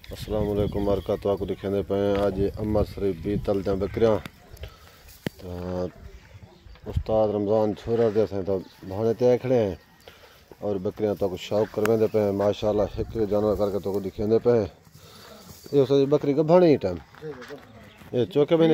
अस्सलाम वालेकुम बरकत आपको दिखाते पे आज अमर शरीफ भी तलद बकरियाँ तो उस्ताद रमज़ान छोरा दे तो भाने ते खड़े हैं और बकरियाँ तो शौक करवेंदे पे माशाल्लाह एक जानवर करके तो दिखाते पे ये उस बकरी गभाने ही टाइम ये चौके महीने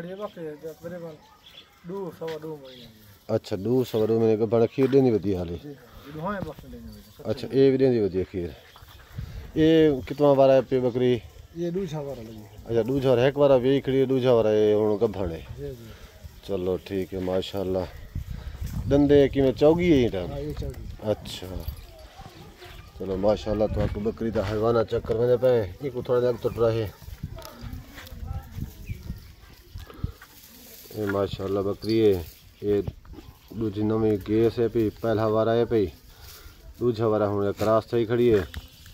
अच्छा 2 महीने गभाने खीर देनी वधी हाली अच्छा ये भी देनी वधी खीर ये कितना वारा है पे बकरी ये दूजा वारा लगी अच्छा दूजा वारा एक वारा वे खड़ी दूजा वारा ये हुन गभाने चलो ठीक है माशाल्लाह दंदे कि में चौगी है टाइम हां ये चौगी अच्छा चलो माशाल्लाह तो आपको बकरी दा हैवाना चेक करने पे एक थोड़ा जग टुट रहा है ये माशाल्लाह बकरी है ये दूजी नवी गैस है पे पहला वारा है पे दूजा वारा हुन क्रॉस थई खड़ी है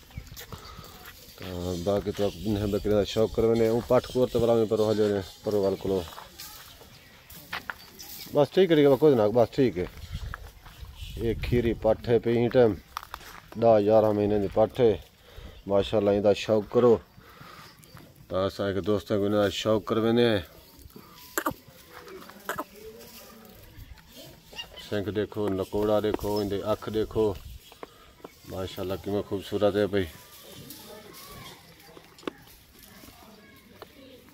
बाकी तो बकरी का शौक करवाने पाठ कोर तो वाला में पर हले पर वाल को बस ठीक है कुछ ना बस ठीक है ये खीरी पाठ है पे टाइम 10-11 महीने की पाठ है माशाल्लाह इनका शौक करो तो असा के दोस्तों को इनका शौक करवाने सिंह देखो नकोड़ा देखो इनके अख देखो माशाल्लाह कि खूबसूरत है भाई।